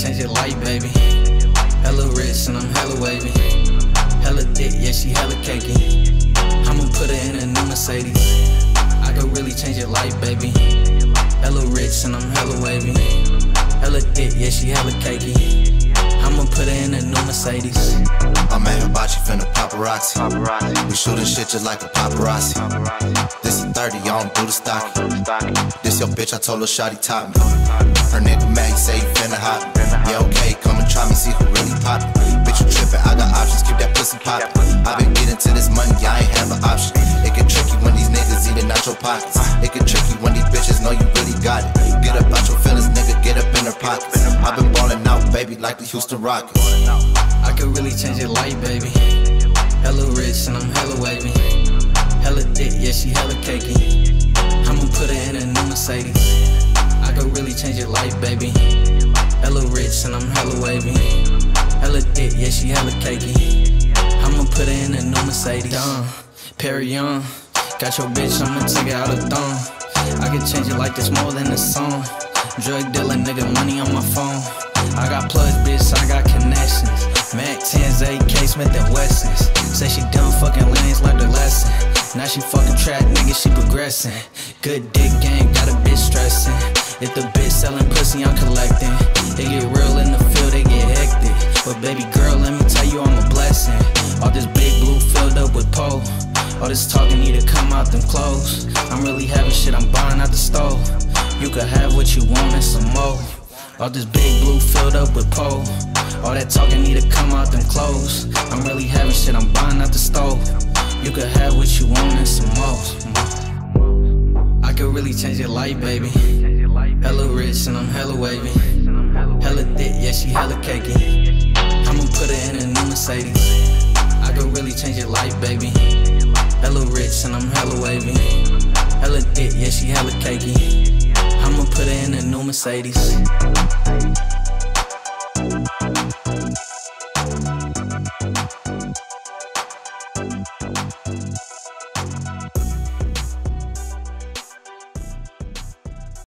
change your life, baby. Hella rich and I'm hella wavy. Hella thick, yeah, she hella cakey. I'ma put her in a new Mercedes. I could really change your life, baby. Hella rich and I'm hella wavy. Hella thick, yeah, she hella cakey. I'ma put her in a new Mercedes. I'm at Hibachi, finna paparazzi. We shootin' shit just like a paparazzi. This is 30, I don't do the stock. This your bitch, I told her shawty top me. Her nigga mad, he say he finna hop. Yeah, okay, come and try me, see who really poppin'. Bitch, you trippin', I got options, keep that pussy poppin'. I been getting to this money, I ain't have an option. It get tricky when these niggas eatin' out your pockets. It get tricky when these bitches know you really got it. Get up out your feelings, nigga, get up in their pockets. I been ballin' out, baby, like the Houston Rockets. I could really change your life, baby. Hella rich and I'm hella wavy. Hella thick, yeah, she hella cakey. I'ma put her in a new Mercedes. I could really change your life, baby. Hella rich and I'm hella wavy. Hella thick, yeah, she hella cakey. I'ma put her in a new Mercedes. Perry Young, got your bitch, I'ma take her out of thumb. I could change it like this more than a song. Drug dealer, nigga, money on my phone. I got plugs, bitch, I got connections. Mac 10s, AK, Smith & Wessons. Say she done fucking lanes, learned her lesson. Now she fucking trap, nigga, she progressing. Good dick game, got a bitch stressing. If the bitch selling pussy, I'm collecting. They get real in the field, they get hectic. But baby girl, let me tell you I'm a blessing. All this big blue filled up with pole. All this talking need to come out them clothes. I'm really having shit, I'm buying out the stove. You could have what you want and some more. All this big blue filled up with pole. All that talking need to come out them clothes. I'm really having shit, I'm buying out the stove. You could have what you want and some more. I could really change your life, baby. Hella rich and I'm hella wavy. Hella thick, yeah, she hella cakey. I'ma put her in a new Mercedes. I could really change your life, baby. Hella rich and I'm hella wavy. Hella thick, yeah, she hella cakey. I'ma put her in a new Mercedes.